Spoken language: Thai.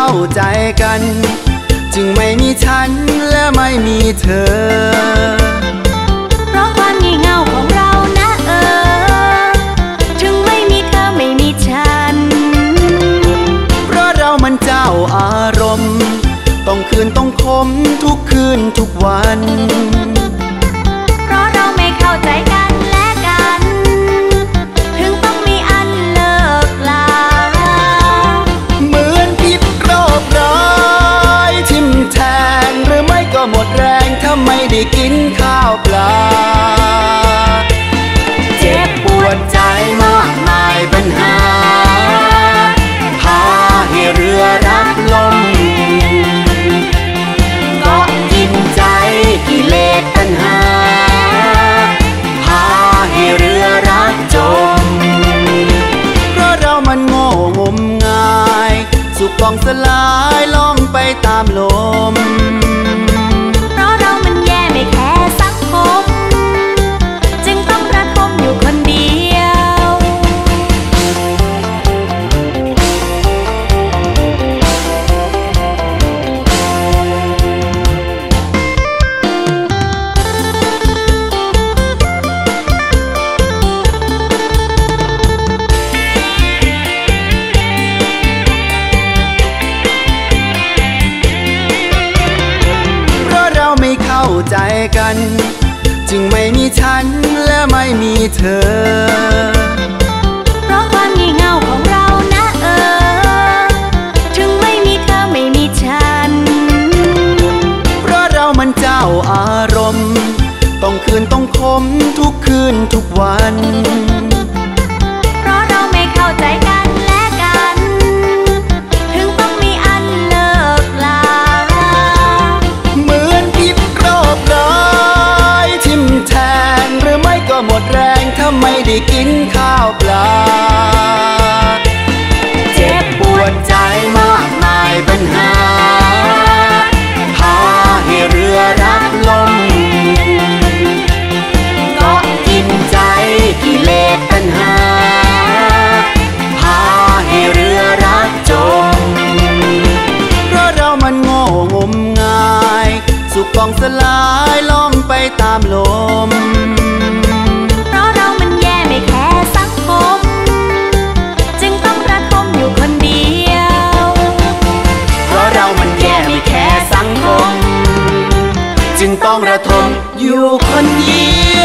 ใจกันจึงไม่มีฉันและไม่มีเธอเพราะความงี่เง่าของเรานะถึงไม่มีเธอไม่มีฉันเพราะเรามันเจ้าอารมณ์ต้องคืนต้องคมทุกคืนทุกวันเพราะเราไม่เข้าใจกันและกันถึงต้องมีอันเลิกลาเหมือนพิษโรคร้ายทิ่มแทงหรือไม่ก็หมดแรงถ้าไม่ได้กินข้าวปลาเจ็บปวดใจมากมายปัญหาพาให้เรือรับลมก็กินใจกิเลสตัณหาพาให้เรือรักจมเพราะเรามันโง่งมงายสุขกองสลายล่องไปตามลมเพราะเรามันแย่ไม่แคร์สังคมจึงต้องระทมอยู่คนเดียวเข้าใจกันจึงไม่มีฉันและไม่มีเธอเพราะความงี่เง่าของเรานะถึงไม่มีเธอไม่มีฉันเพราะเรามันเจ้าอารมณ์ต้องคืนต้องคมทุกคืนทุกวันเพราะเราไม่เข้าใจกันและกันถึงต้องมีอันเลิกลาเหมือนพิษโรคร้ายทิ่มแทงหรือไม่ก็หมดแรงถ้าไม่ได้กินข้าวปลาเจ็บปวดใจมากมายปัญหาพาให้เรือรับลมก็กินใจกิเลสตัณหาพาให้เรือรักจมเพราะเรามันโง่งมงายสุขกองสลายล่องไปตามลมเพราะเรามันแย่ไม่แคร์สังคมจึงต้องระทมอยู่คนเดียวเพราะเรามันแย่ไม่แคร์สังคมจึงต้องระทมอยู่คนเดียว